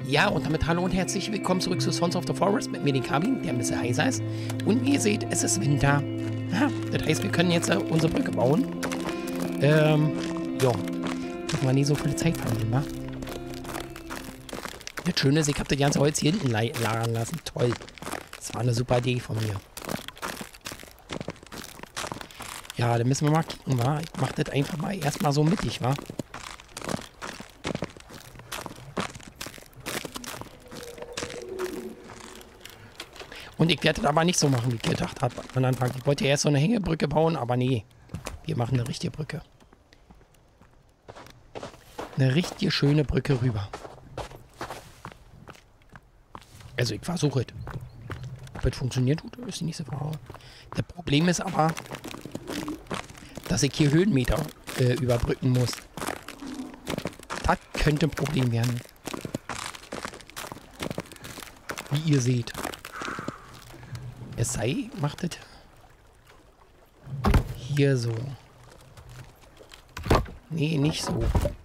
Ja, und damit hallo und herzlich willkommen zurück zu Sons of the Forest mit mir, den Kabin, der ein bisschen heißer ist. Und wie ihr seht, es ist Winter. Ja, das heißt, wir können jetzt unsere Brücke bauen. Ja, dürfen wir nicht so viel Zeit verlieren, wa? Das Schöne ist, ich habe das ganze Holz hier hinten lagern lassen. Toll. Das war eine super Idee von mir. Ja, dann müssen wir mal kicken, wa? Ich mache das einfach mal erstmal so mittig, wa? Und ich werde das aber nicht so machen, wie ich gedacht habe am Anfang. Ich wollte ja erst so eine Hängebrücke bauen, aber nee. Wir machen eine richtige Brücke. Eine richtige schöne Brücke rüber. Also ich versuche es. Ob es funktioniert, ist die nächste Frage. Das Problem ist aber, dass ich hier Höhenmeter überbrücken muss. Das könnte ein Problem werden. Wie ihr seht. Es sei, macht es hier so. Nee, nicht so.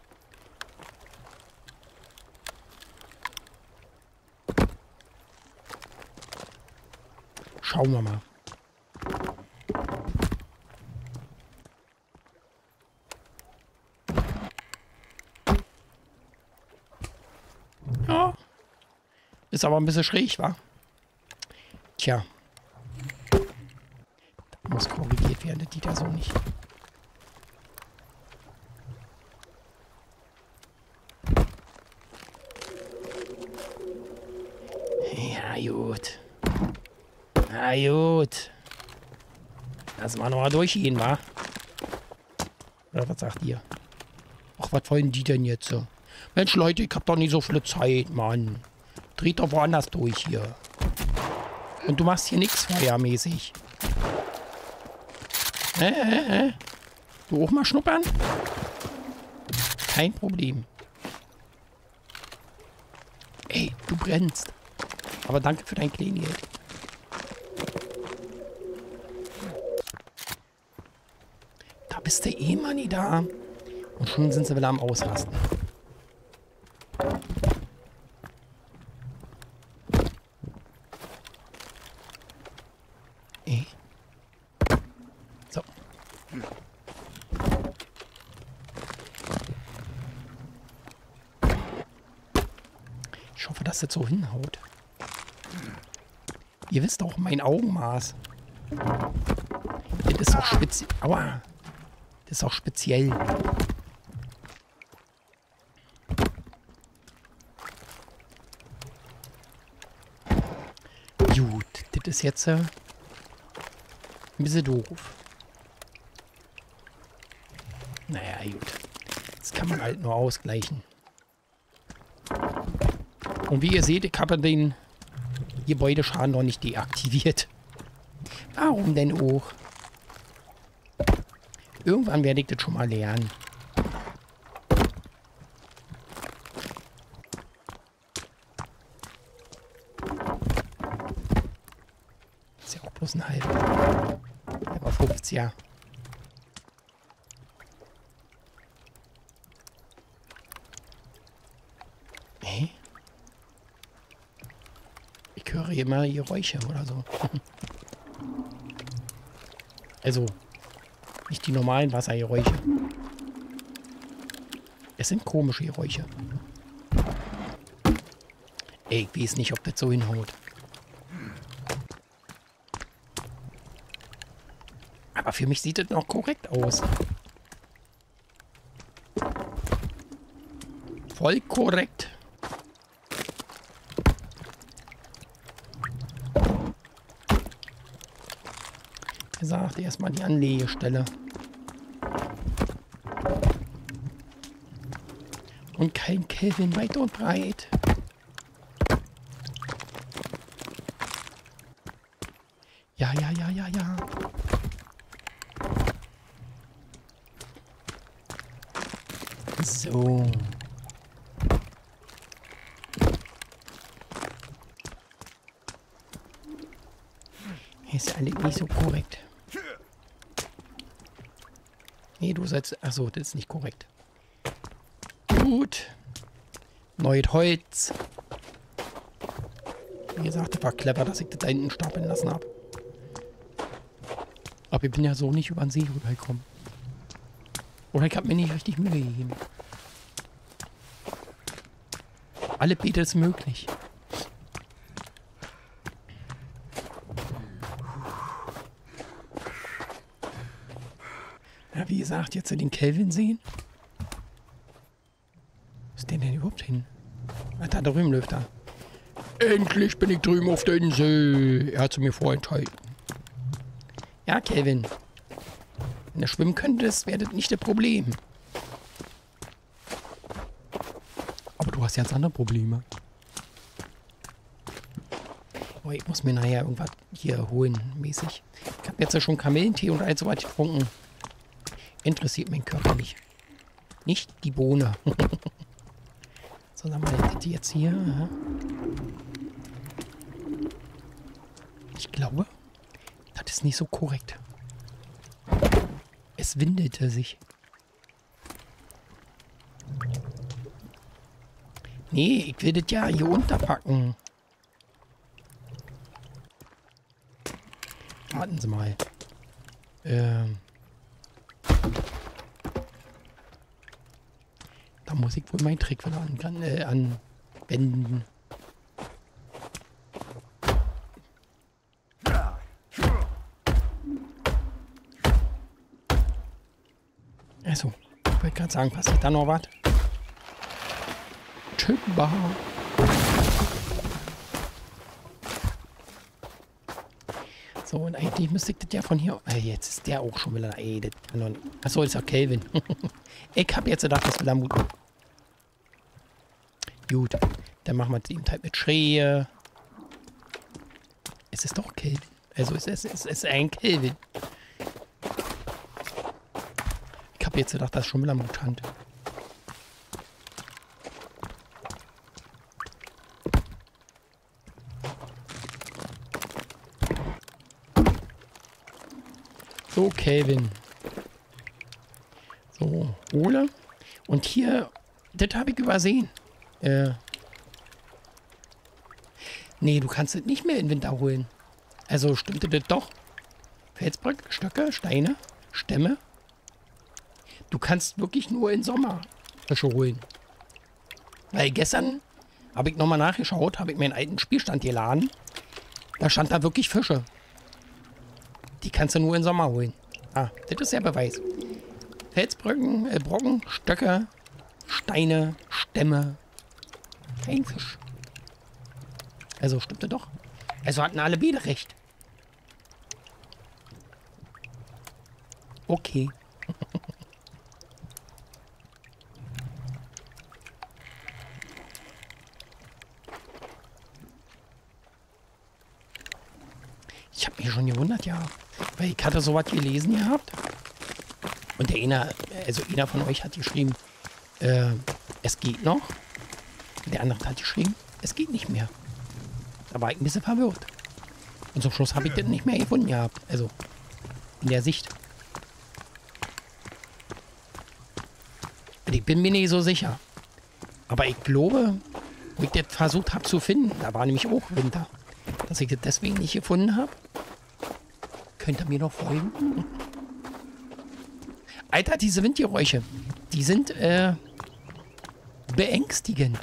Schauen wir mal. Ja. Ist aber ein bisschen schräg, wa? Tja. Muss korrigiert werden, das geht ja so nicht. Ja, gut. Na gut. Lass mal noch mal durchgehen, wa? Oder was sagt ihr? Ach, was wollen die denn jetzt? Mensch, Leute, ich hab doch nicht so viel Zeit, Mann. Dreht doch woanders durch hier. Und du machst hier nichts feuermäßig. Du auch mal schnuppern? Kein Problem. Ey, du brennst. Aber danke für dein Kleingeld. Da bist du eh mal nie da. Und schon sind sie wieder am Ausrasten. So. Ich hoffe, dass das so hinhaut. Ihr wisst auch mein Augenmaß. Das ist auch speziell. Aua. Das ist auch speziell. Gut, das ist jetzt ein bisschen doof. Naja, gut. Das kann man halt nur ausgleichen. Und wie ihr seht, ich habe den Gebäudeschaden noch nicht deaktiviert. Warum denn auch? Irgendwann werde ich das schon mal lernen. Ist ja auch bloß ein halber. Der war 50er. Ich höre immer Geräusche oder so. Also, nicht die normalen Wassergeräusche. Es sind komische Geräusche. Ey, ich weiß nicht, ob das so hinhaut. Aber für mich sieht das noch korrekt aus. Voll korrekt. Gesagt, erstmal die Anlegestelle. Und kein Kelvin weit und breit. Ja, ja, ja, ja, ja. So. Hier ist alles nicht so korrekt. Nee, du sollst... Achso, das ist nicht korrekt. Gut. Neues Holz. Wie gesagt, das war clever, dass ich das da hinten stapeln lassen habe. Aber ich bin ja so nicht über den See rübergekommen. Oder ich habe mir nicht richtig Mühe gegeben. Alle Beete ist möglich. Ja, wie gesagt, jetzt den Kelvin sehen. Wo ist der denn überhaupt hin? Ah, da drüben läuft er. Endlich bin ich drüben auf der Insel. Er hat es mir vorenthalten. Ja, Kelvin. Wenn du schwimmen könntest, wäre das nicht das Problem. Aber du hast ganz andere Probleme. Oh, ich muss mir nachher irgendwas hier holen, mäßig. Ich habe jetzt ja schon Kamillentee und all so was getrunken. Interessiert meinen Körper nicht. Nicht die Bohne. So, dann haben wir die jetzt hier. Aha. Ich glaube, das ist nicht so korrekt. Es windelte sich. Nee, ich will das ja hier unterpacken. Warten Sie mal. Da muss ich wohl meinen Trick wieder anwenden. Also, ich wollte gerade sagen, passiert da noch was? Timber. So, und eigentlich müsste ich das ja von hier... jetzt ist der auch schon wieder... Ey, das kann doch nicht... Achso, das ist ja Kelvin. Ich hab jetzt gedacht, das will er Mut. Gut, dann machen wir es eben halt mit Schrähe. Es ist doch Kelvin. Also es ist ein Kelvin. Ich habe jetzt gedacht, das ist schon wieder Mutant. So, Kelvin. So, hole. Und hier, das habe ich übersehen. Nee, du kannst es nicht mehr in Winter holen. Also stimmte das doch. Felsbrück, Stöcke, Steine, Stämme. Du kannst wirklich nur im Sommer Fische holen. Weil gestern habe ich nochmal nachgeschaut, habe ich meinen alten Spielstand geladen. Da stand da wirklich Fische. Die kannst du nur im Sommer holen. Ah, das ist der Beweis. Felsbrücken, Brocken, Stöcke, Steine, Stämme. Kein Fisch. Also stimmte doch. Also hatten alle beide recht. Okay. Ich habe mich schon gewundert, ja. Weil ich hatte sowas gelesen gehabt. Und einer von euch hat geschrieben, es geht noch. Der andere hat geschrieben, es geht nicht mehr. Da war ich ein bisschen verwirrt. Und zum Schluss habe ich das nicht mehr gefunden gehabt. Also, in der Sicht. Und ich bin mir nicht so sicher. Aber ich glaube, wo ich das versucht habe zu finden, da war nämlich auch Winter. Dass ich das deswegen nicht gefunden habe. Könnt ihr mir noch folgen? Alter, diese Windgeräusche, die sind beängstigend.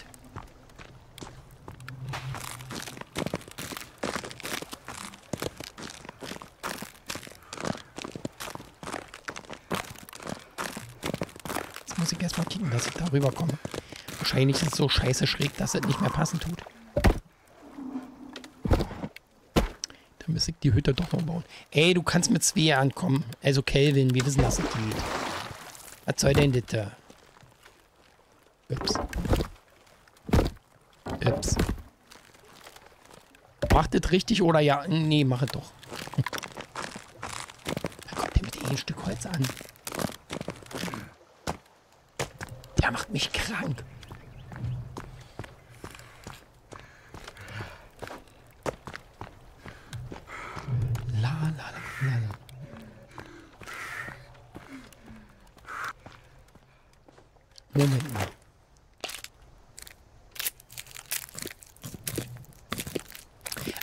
Jetzt muss ich erstmal kicken, dass ich da rüberkomme. Wahrscheinlich ist es so scheiße schräg, dass es nicht mehr passen tut. Dann müsste ich die Hütte doch noch bauen. Ey, du kannst mit Svea ankommen. Also Kelvin, wir wissen, dass es geht. Was soll denn das da? Ups. Ups. Macht das richtig oder ja? Nee, mach es doch. Da kommt der mit ein Stück Holz an. Der macht mich krank. Moment mal.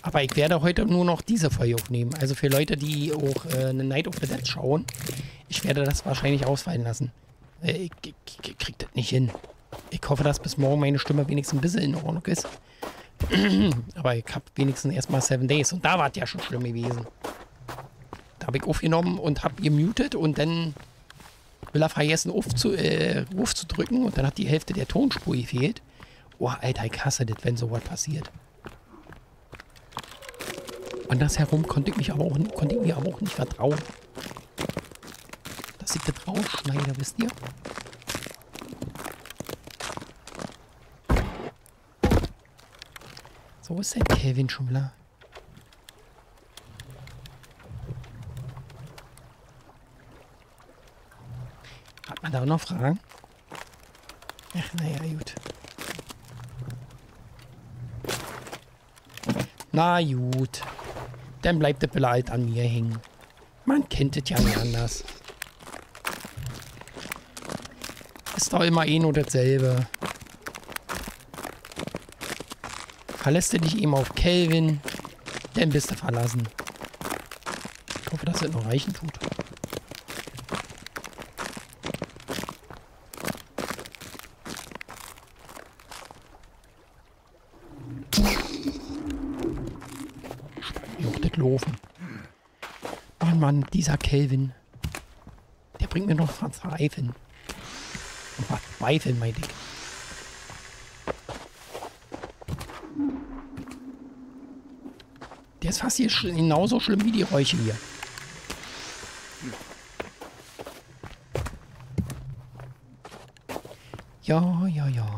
Aber ich werde heute nur noch diese Folge aufnehmen. Also für Leute, die auch eine Night of the Dead schauen, ich werde das wahrscheinlich ausfallen lassen. Ich krieg das nicht hin. Ich hoffe, dass bis morgen meine Stimme wenigstens ein bisschen in Ordnung ist. Aber ich habe wenigstens erstmal 7 Days. Und da war es ja schon schlimm gewesen. Da habe ich aufgenommen und habe gemutet und dann will er vergessen aufzudrücken und dann hat die Hälfte der Tonspur gefehlt. Oh, Alter, ich hasse das, wenn sowas passiert. Andersherum konnte ich mir aber auch nicht vertrauen. Dass ich das rausschneide, wisst ihr? So ist der Kevin schon wieder. Hat man da noch Fragen? Ach, naja, gut. Na gut. Dann bleibt das halt an mir hängen. Man kennt es ja nicht anders. Ist doch immer eh nur dasselbe. Verlässt du dich eben auf Kelvin, dann bist du verlassen. Ich hoffe, dass es noch reichen tut. Laufen. Oh Mann, dieser Kelvin. Der bringt mir noch Verzweifeln. Und Verzweifeln, mein Dick. Der ist fast hier genauso schlimm wie die Räuche hier. Ja, ja, ja.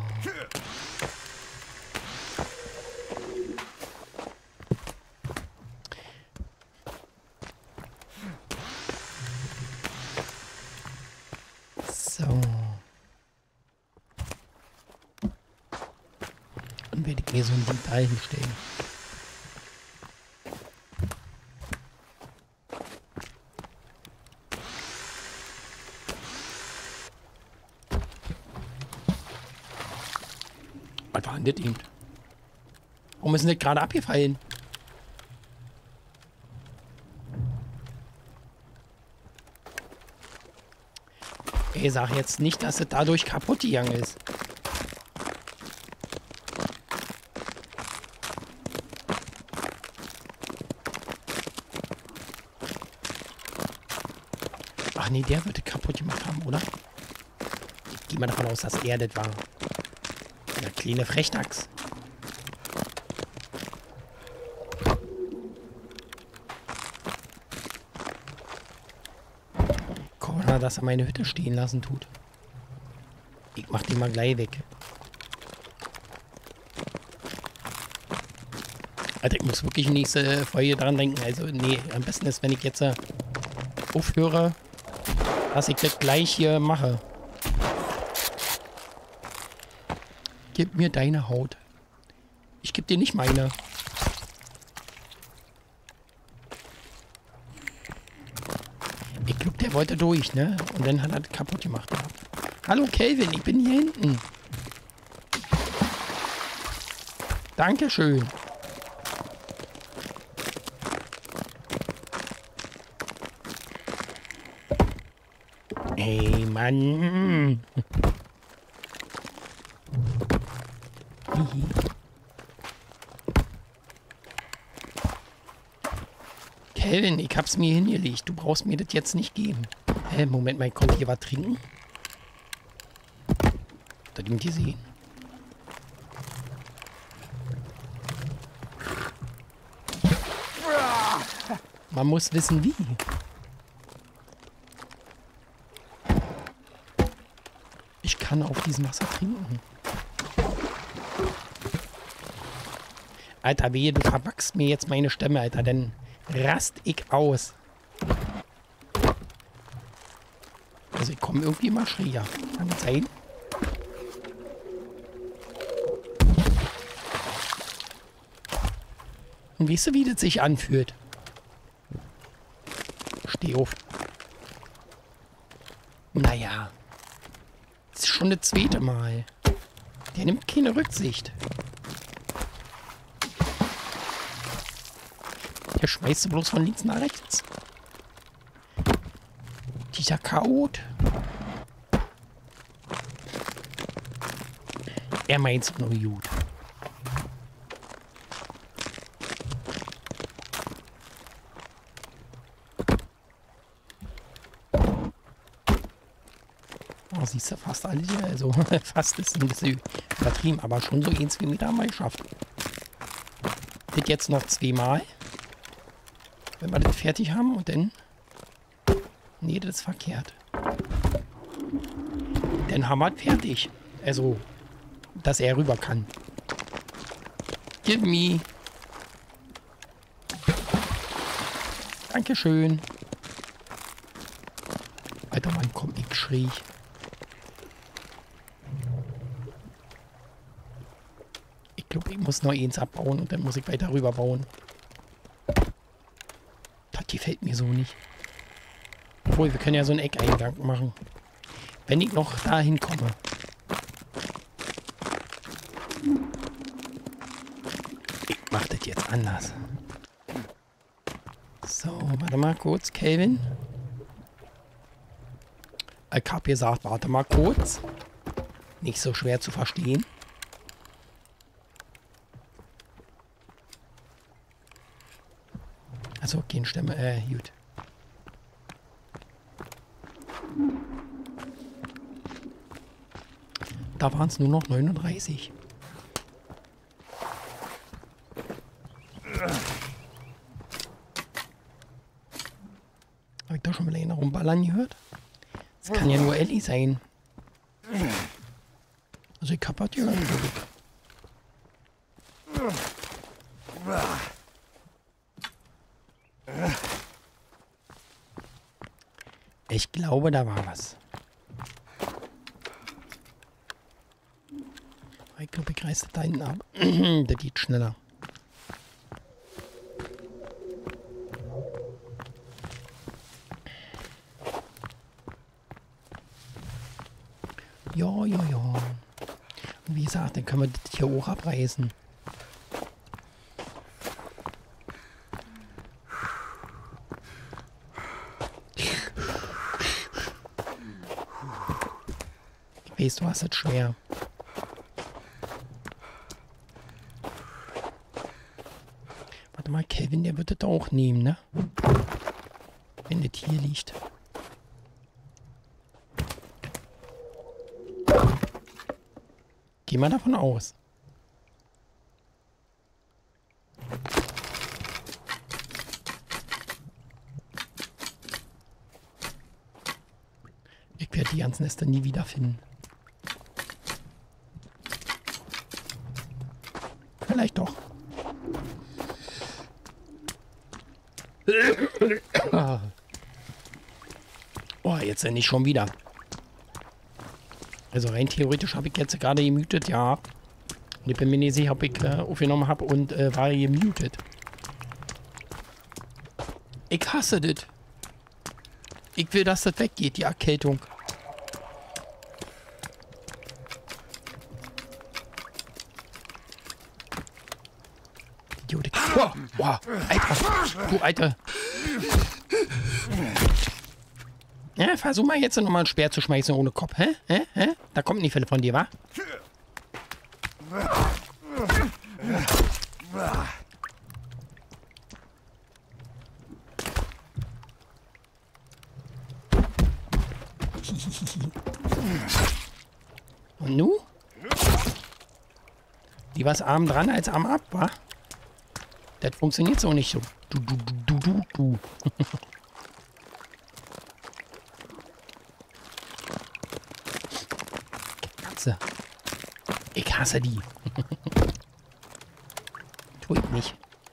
So. Dann werde ich mir so ein Ding da hinstellen. Was war denn das eben? Warum ist denn das gerade abgefallen? Ich sag jetzt nicht, dass es dadurch kaputt gegangen ist. Ach nee, der würde kaputt gemacht haben, oder? Ich gehe mal davon aus, dass er das war. Der kleine Frechdachs. Guck mal, dass er meine Hütte stehen lassen tut. Ich mach die mal gleich weg. Alter, ich muss wirklich nächste Folge daran denken. Also, nee, am besten ist, wenn ich jetzt aufhöre, dass ich das gleich hier mache. Gib mir deine Haut. Ich geb dir nicht meine. Ich glaube, der wollte durch, ne? Und dann hat er das kaputt gemacht. Ja. Hallo Kelvin, ich bin hier hinten. Dankeschön. Hey, Mann. Kelvin, ich hab's mir hingelegt. Du brauchst mir das jetzt nicht geben. Hä, Moment mal, ich konnte hier was trinken? Habt ihr den gesehen? Man muss wissen, wie. Ich kann auf diesem Wasser trinken. Alter, wehe, du verwachst mir jetzt meine Stämme, Alter, dann rast ich aus. Also ich komme irgendwie immer schräger. Kann das sein? Und weißt du, wie das sich anfühlt? Steh auf. Naja. Das ist schon das zweite Mal. Der nimmt keine Rücksicht. Der schmeißt du bloß von links nach rechts. Dieser Chaot. Er meint's nur gut. Oh, siehst du, fast alle hier. Also fast ist ein bisschen übertrieben, aber schon so 1-2 Meter haben wir geschafft. Das jetzt noch 2-mal. Wenn wir das fertig haben und dann... Nee, das ist verkehrt. Dann haben wir es fertig. Also, dass er rüber kann. Give me. Dankeschön. Alter Mann, komm, ich schrie. Ich glaube, ich muss noch eins abbauen und dann muss ich weiter rüber bauen. Das gefällt mir so nicht. Obwohl, wir können ja so einen Eckeingang machen. Wenn ich noch dahin komme. Ich mach das jetzt anders. So, warte mal kurz, Kelvin. Ich hab gesagt, warte mal kurz. Nicht so schwer zu verstehen. Also, okay, Stimme, gut. Da waren es nur noch 39. Habe ich da schon mal einer rumballern gehört? Das kann ja nur Ellie sein. Also ich hab halt gehört, glaube ich. Ich glaube, da war was. Ich glaube, ich reiße da hinten ab. Der geht schneller. Ja, ja, ja. Und wie gesagt, dann können wir das hier hoch abreißen. Ich weiß, du hast es schwer. Warte mal, Kelvin, der wird das auch nehmen, ne? Wenn das hier liegt. Geh mal davon aus. Ich werde die ganzen Nester nie wiederfinden. Vielleicht doch. Oh, jetzt nicht schon wieder. Also rein theoretisch habe ich jetzt gerade gemutet, ja. Und ich bin mir nicht sicher, ob ich aufgenommen habe und war gemutet. Ich hasse das. Ich will, dass das weggeht, die Erkältung. Idiotik. Wow, wow, Alter. Du Alter. Ja, versuch mal jetzt nochmal ein Speer zu schmeißen ohne Kopf. Hä? Hä? Hä? Da kommt nicht viel von dir, wa? Und nu? Lieber ist Arm dran als Arm ab, wa? Das funktioniert so nicht so. Du. Katze. Ich hasse die. Tu ich nicht.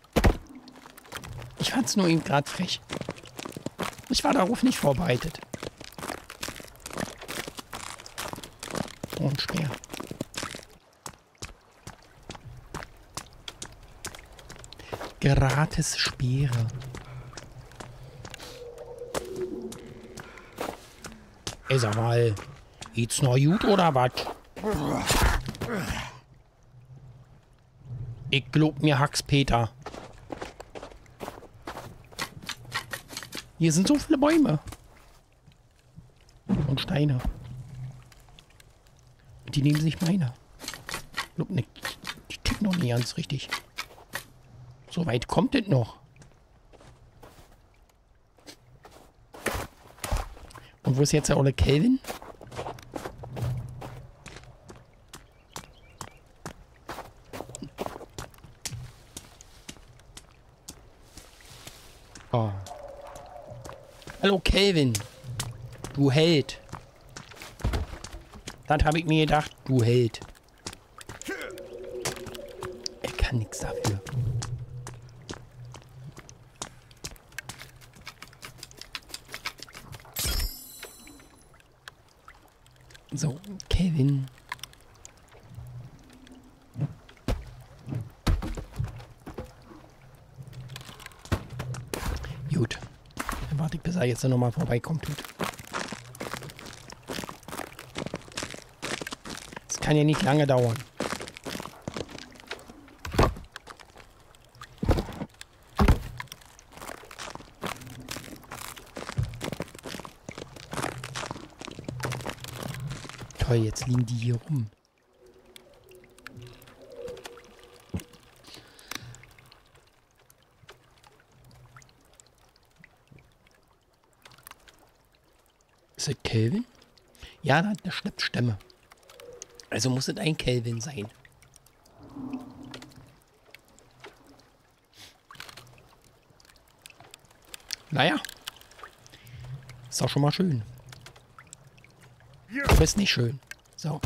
Ich fand's nur eben gerade frech. Ich war darauf nicht vorbereitet. Oh, ein Speer. Gratis Speere. Ey, sag mal, geht's noch gut oder was? Ich glaub mir Hacks Peter. Hier sind so viele Bäume. Und Steine. Und die nehmen sich meine. Glaub nicht, die ticken noch nicht ganz richtig. So weit kommt es noch. Und wo ist jetzt der olle Kelvin? Oh. Hallo Kelvin. Du Held. Das habe ich mir gedacht, du Held. Er kann nichts dafür. So, Kelvin. Gut. Dann warte ich, bis er jetzt nochmal vorbeikommt. Tut. Das kann ja nicht lange dauern. Toll, jetzt liegen die hier rum. Ist das Kelvin? Ja, da schleppt Stämme. Also muss es ein Kelvin sein. Naja. Ist doch schon mal schön. Aber ist nicht schön. So.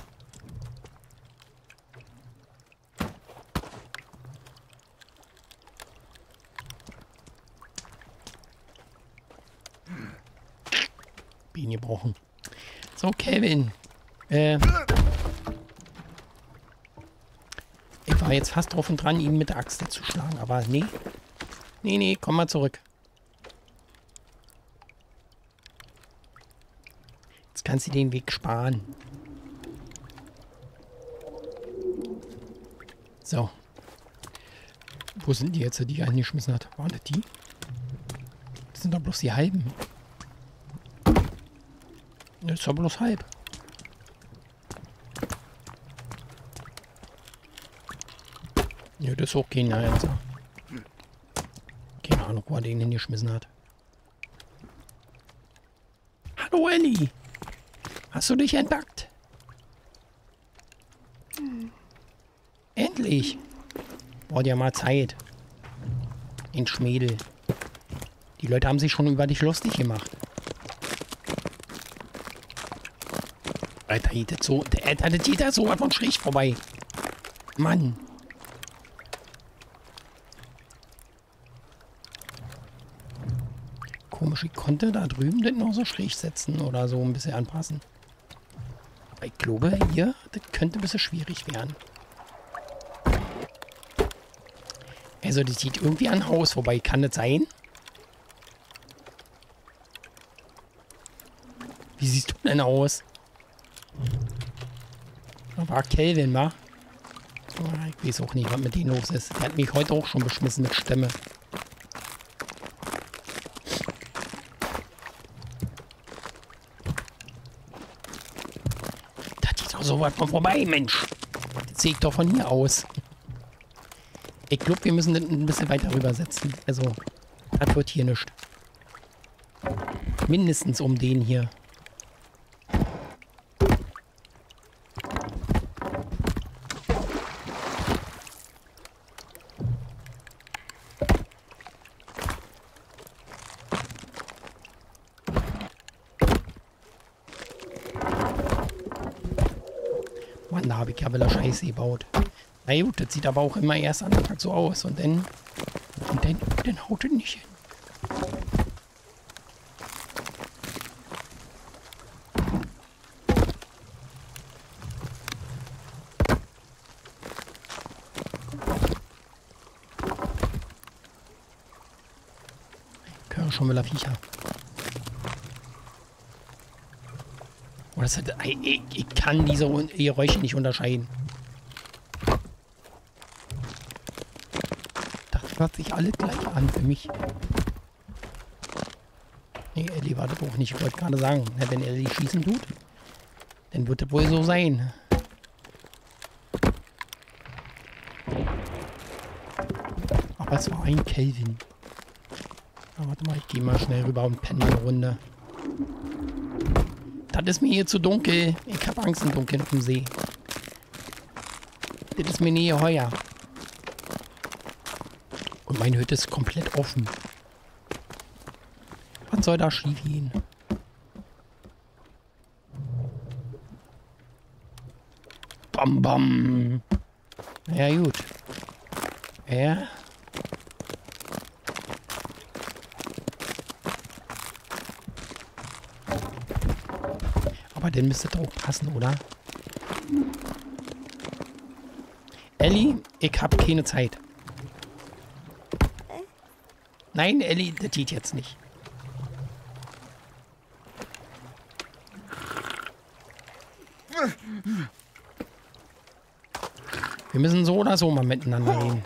Bienen gebrochen. So, Kelvin. Ich war jetzt fast drauf und dran, ihn mit der Axt zu schlagen. Aber nee. Nee, komm mal zurück. Jetzt kannst du den Weg sparen. So. Wo sind die jetzt, die er eingeschmissen hat? Waren das die? Das sind doch bloß die halben. Das ist doch bloß halb. Ja, das ist auch kein Einser. Keine Ahnung, wo er den hingeschmissen hat. Hallo Elli! Hast du dich entdeckt? Endlich! Braucht ja mal Zeit. In Schmädel. Die Leute haben sich schon über dich lustig gemacht. Alter, das geht da so was von schräg vorbei. Mann. Komisch, ich konnte da drüben das noch so schräg setzen oder so ein bisschen anpassen. Aber ich glaube, hier, das könnte ein bisschen schwierig werden. Also, das sieht irgendwie an Haus vorbei. Kann das sein? Wie siehst du denn aus? Da war Kelvin, wa? Ich weiß auch nicht, was mit denen los ist. Der hat mich heute auch schon beschmissen mit Stämme. Da geht doch so was von vorbei, Mensch. Das sehe ich doch von hier aus. Ich glaube, wir müssen das ein bisschen weiter rübersetzen. Also, das wird hier nichts. Mindestens um den hier. Mann, da habe ich ja wieder Scheiße gebaut. Na gut, das sieht aber auch immer erst an dem Tag so aus. Und dann haut es nicht hin. Können schon wieder Viecher. Oh, das hat, ich kann diese Geräusche nicht unterscheiden. Das hört sich alle gleich an für mich. Nee, Ellie wartet auch nicht. Ich wollte gerade sagen, na, wenn Ellie schießen tut, dann wird das wohl so sein. Aber es war ein Kelvin. Aber warte mal, ich gehe mal schnell rüber und penne eine Runde. Das ist mir hier zu dunkel. Ich habe Angst im Dunkeln auf dem See. Das ist mir nie heuer. Und meine Hütte ist komplett offen. Was soll da schief gehen? Bam, bam. Ja, gut. Ja. Aber dann müsste das auch passen, oder? Ellie, ich hab keine Zeit. Nein, Ellie, das geht jetzt nicht. Wir müssen so oder so mal miteinander reden.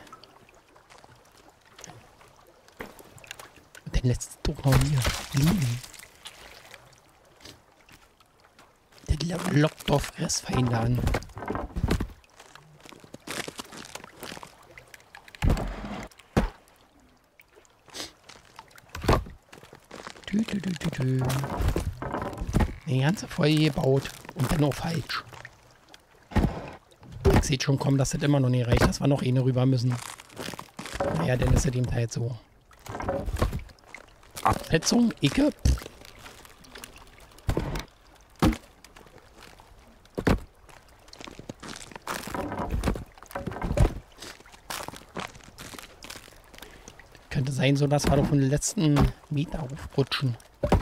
Und dann lässt es doch noch hier liegen. Der lockt doch Fressfeinde an. Die ganze Folge gebaut und dann auch falsch. Ich sehe schon kommen, dass das immer noch nicht reicht, dass wir noch eine rüber müssen. Naja, dann ist es eben halt so. Absetzung, Icke. Könnte sein, so dass wir doch von den letzten Meter aufrutschen.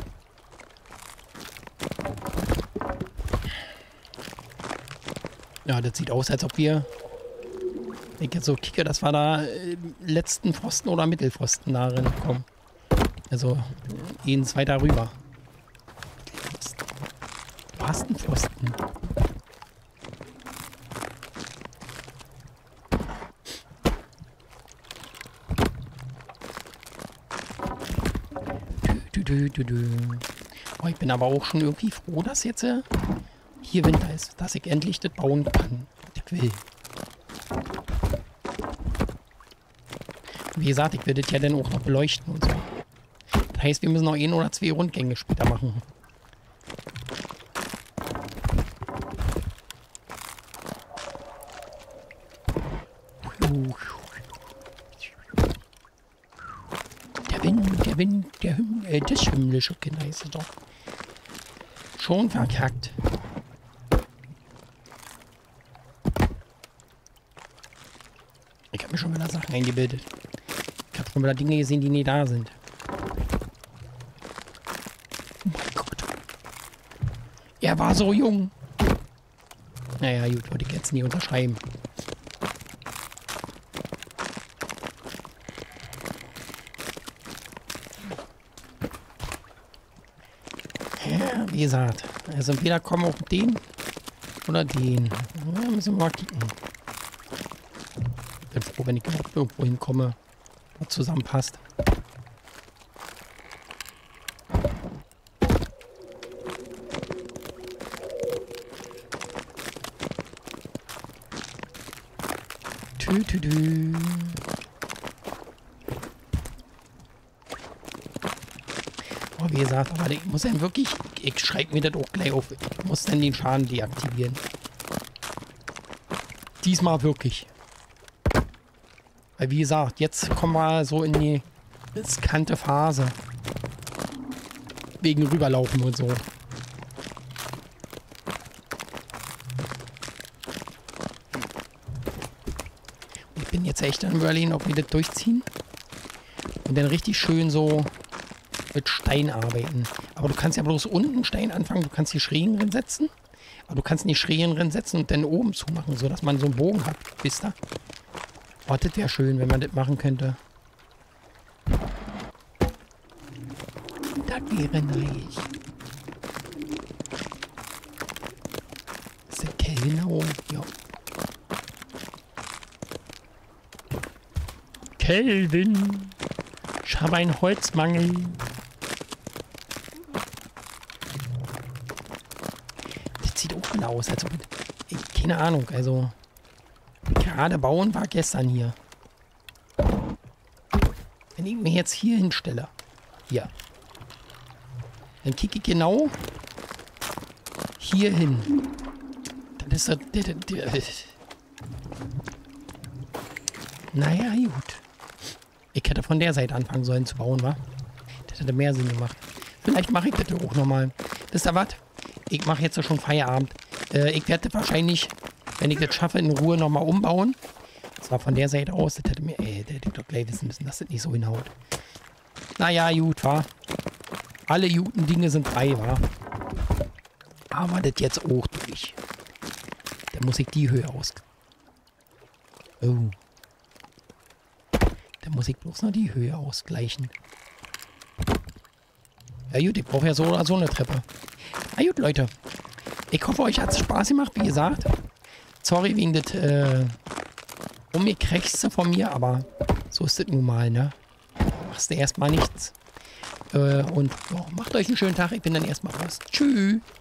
Ja, das sieht aus, als ob wir... Ich jetzt so kicke, dass wir da letzten Pfosten oder Mittelpfosten darin kommen. Also, eins weiter rüber. Du hast einen Pfosten. Oh, ich bin aber auch schon irgendwie froh, dass jetzt hier Winter ist, dass ich endlich das bauen kann, was ich will. Wie gesagt, ich will das ja dann auch noch beleuchten und so. Das heißt, wir müssen noch 1 oder 2 Rundgänge später machen. Das himmlische Kinder ist es doch. Schon verkackt. Ich habe mir schon wieder Sachen eingebildet. Ich habe schon wieder Dinge gesehen, die nie da sind. Oh mein Gott. Er war so jung. Naja, gut, würde ich jetzt nie unterschreiben. Ja, wie gesagt, also entweder kommen auch den oder den. Ja, müssen wir mal kicken. Bin froh, wenn ich irgendwo hinkomme, was zusammenpasst. Tü. Oh, wie gesagt, aber ich muss dann wirklich, ich schreibe mir das auch gleich auf. Ich muss dann den Schaden deaktivieren. Diesmal wirklich. Weil wie gesagt, jetzt kommen wir so in die riskante Phase. Wegen Rüberlaufen und so. Ich bin jetzt echt am Überlegen, ob wir das durchziehen. Und dann richtig schön so mit Stein arbeiten. Aber du kannst ja bloß unten Stein anfangen. Du kannst die Schrägen drin setzen. Aber du kannst nicht Schrägen drin setzen und dann oben zumachen, sodass man so einen Bogen hat. Wisst ihr? Oh, das wäre schön, wenn man das machen könnte. Das wäre nice. Ist der Kelvin da oben? Ja. Kelvin! Ich habe einen Holzmangel. Baustelle aus. Also, keine Ahnung, also gerade bauen war gestern hier. Wenn ich mich jetzt hier hinstelle, hier, dann kicke ich genau hier hin. Das ist das. Naja, gut. Ich hätte von der Seite anfangen sollen zu bauen, wa? Das hätte mehr Sinn gemacht. Vielleicht mache ich das auch nochmal. Wisst ihr was? Ich mache jetzt schon Feierabend. Ich werde wahrscheinlich, wenn ich das schaffe, in Ruhe nochmal umbauen. Und zwar von der Seite aus. Das hätte mir, der hätte doch gleich wissen müssen, dass das nicht so hinhaut. Naja, gut, wa? Alle guten Dinge sind frei, wa? Aber das jetzt auch durch. Da muss ich die Höhe aus. Oh. Da muss ich bloß noch die Höhe ausgleichen. Ja gut, ich brauche ja so oder so eine Treppe. Na gut, Leute. Ich hoffe, euch hat es Spaß gemacht, wie gesagt. Sorry wegen das Rumgekrächze von mir, aber so ist das nun mal, ne? Machst du erstmal nichts. Und ja, macht euch einen schönen Tag. Ich bin dann erstmal raus. Tschüss.